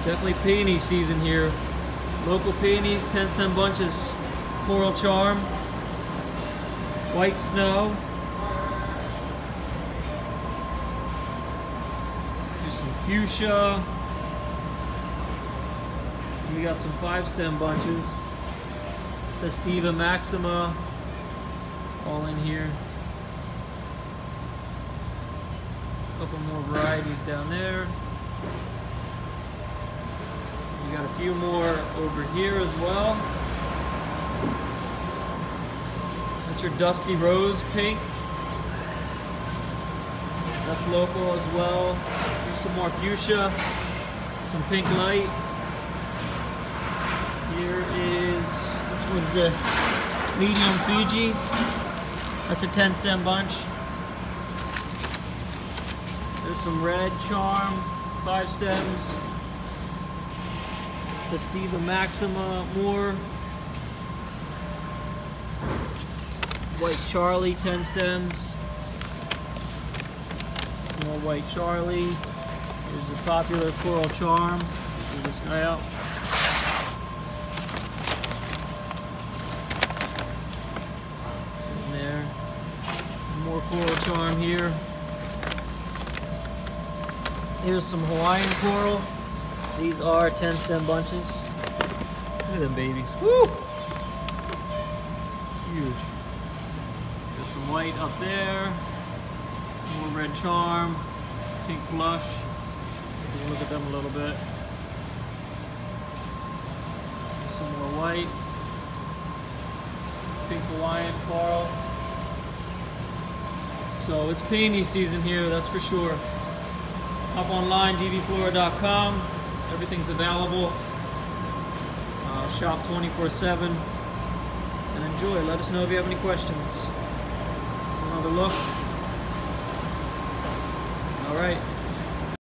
Definitely peony season here. Local peonies, 10 stem bunches, coral charm, white snow. Here's some fuchsia. We got some 5 stem bunches. Festiva maxima, all in here. A couple more varieties down there. We got a few more over here as well. That's your dusty rose pink. That's local as well. Here's some more fuchsia, some pink light. Here is, which one's this? Medium Fiji. That's a 10 stem bunch. There's some red charm, 5 stems. Festiva maxima, more. White Charlie, 10 stems. Some more White Charlie. Here's a popular coral charm. Pull this guy out. Sitting there. More coral charm here. Here's some Hawaiian coral. These are 10 stem bunches. Look at them babies. Woo! Huge. Got some white up there. More red charm. Pink blush. Take a look at them a little bit. Some more white. Pink Hawaiian coral. So it's peony season here, that's for sure. Hop online, dvflora.com. Everything's available. Shop 24/7 and enjoy. Let us know if you have any questions. Another look.